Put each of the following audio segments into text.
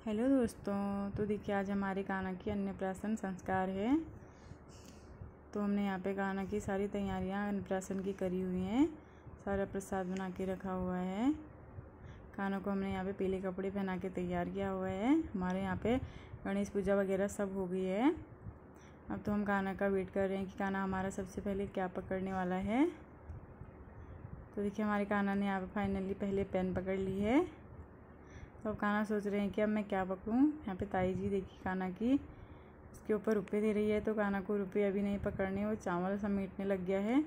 Hello दोस्तों, तो देखिए आज हमारे कान्हा की अन्नप्राशन संस्कार है। तो हमने यहाँ पे कान्हा की सारी तैयारियाँ अन्नप्राशन की करी हुई हैं। सारा प्रसाद बना के रखा हुआ है। कान्हा को हमने यहाँ पे पीले कपड़े पहना के तैयार किया हुआ है। हमारे यहाँ पे गणेश पूजा वगैरह सब हो गई है। अब तो हम कान्हा का वेट कर रहे हैं कि कान्हा हमारा सबसे पहले क्या पकड़ने वाला है। तो देखिए हमारे कान्हा ने यहाँ पे फाइनली पहले पेन पकड़ ली है। तो अब कान्हा सोच रहे हैं कि अब मैं क्या पकड़ूं। यहाँ पे ताई जी देखिए कान्हा की उसके ऊपर रुपये दे रही है। तो कान्हा को रुपये अभी नहीं पकड़ने, वो चावल समेटने लग गया है।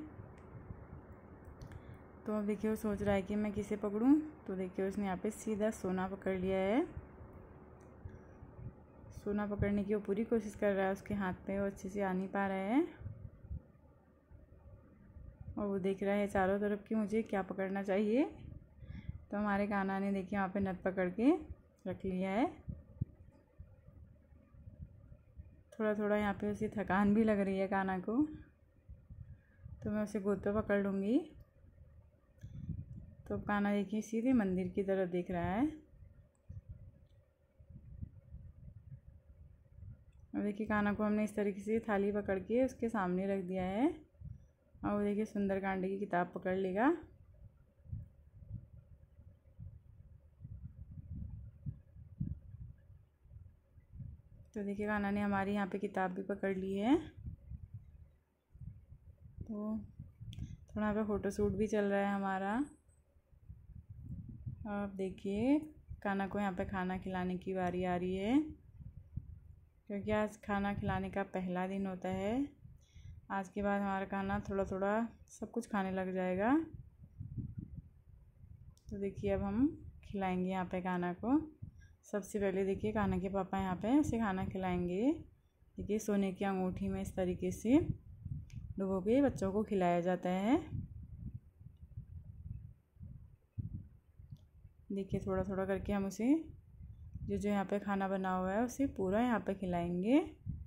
तो अब देखिए वो सोच रहा है कि मैं किसे पकड़ूं। तो देखिए उसने यहाँ पे सीधा सोना पकड़ लिया है। सोना पकड़ने की वो पूरी कोशिश कर रहा है, उसके हाथ में वो अच्छे से आ नहीं पा रहा है। और वो देख रहा है चारों तरफ कि मुझे क्या पकड़ना चाहिए। तो हमारे कान्हा ने देखिए वहाँ पे नट पकड़ के रख लिया है। थोड़ा थोड़ा यहाँ पे उसे थकान भी लग रही है कान्हा को। तो मैं उसे गोद पे पकड़ लूँगी। तो कान्हा देखिए सीधे मंदिर की तरफ देख रहा है। और देखिए कान्हा को हमने इस तरीके से थाली पकड़ के उसके सामने रख दिया है। और वो देखिए सुंदरकांड की किताब पकड़ लेगा। तो देखिए कान्हा ने हमारी यहाँ पे किताब भी पकड़ ली है। तो थोड़ा यहाँ पे फ़ोटोशूट भी चल रहा है हमारा। अब देखिए कान्हा को यहाँ पे खाना खिलाने की बारी आ रही है, क्योंकि आज खाना खिलाने का पहला दिन होता है। आज के बाद हमारा कान्हा थोड़ा थोड़ा सब कुछ खाने लग जाएगा। तो देखिए अब हम खिलाएंगे यहाँ पे कान्हा को। सबसे पहले देखिए कान्हा के पापा यहाँ पे उसे खाना खिलाएंगे। देखिए सोने की अंगूठी में इस तरीके से डुबो के बच्चों को खिलाया जाता है। देखिए थोड़ा थोड़ा करके हम उसे जो जो यहाँ पे खाना बना हुआ है उसे पूरा यहाँ पे खिलाएंगे।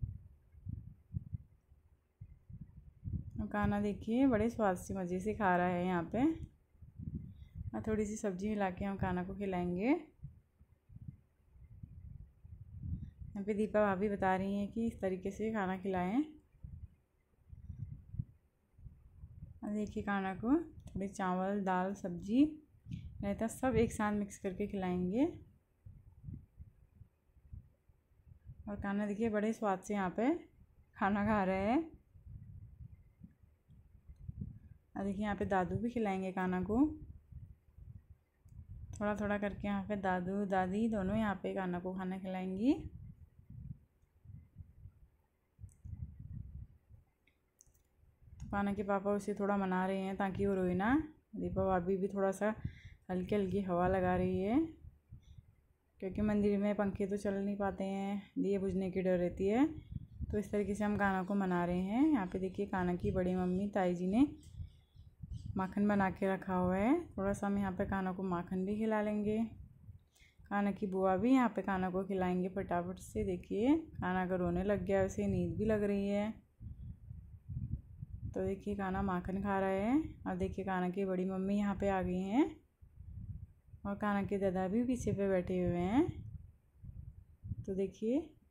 और कान्हा देखिए बड़े स्वाद से मज़े से खा रहा है यहाँ पे। और थोड़ी सी सब्जी मिला के हम कान्हा को खिलाएंगे। यहाँ पे दीपा भाभी बता रही हैं कि इस तरीके से खाना खिलाएं। और देखिए कान्हा को थोड़ी चावल दाल सब्जी रायता सब एक साथ मिक्स करके खिलाएंगे। और कान्हा देखिए बड़े स्वाद से यहाँ पे खाना खा रहे हैं। और देखिए यहाँ पे दादू भी खिलाएंगे कान्हा को। थोड़ा थोड़ा करके यहाँ पे दादू दादी दोनों यहाँ पे कान्हा को खाना खिलाएंगी। कान्हा के पापा उसे थोड़ा मना रहे हैं ताकि वो रोए ना। दीपा भाभी भी थोड़ा सा हल्की हल्की हवा लगा रही है, क्योंकि मंदिर में पंखे तो चल नहीं पाते हैं, दिए बुझने की डर रहती है। तो इस तरीके से हम कान्हा को मना रहे हैं। यहाँ पे देखिए कान्हा की बड़ी मम्मी ताई जी ने माखन बना के रखा हुआ है। थोड़ा सा हम यहाँ पे कान्हा को माखन भी खिला लेंगे। कान्हा की बुआ भी यहाँ पे कान्हा को खिलाएंगे फटाफट से। देखिए कान्हा का रोने लग गया, उसे नींद भी लग रही है। तो देखिए कान्हा माखन खा रहा है। और देखिए कान्हा की बड़ी मम्मी यहाँ पे आ गई हैं। और कान्हा के दादा भी पीछे पे बैठे हुए हैं। तो देखिए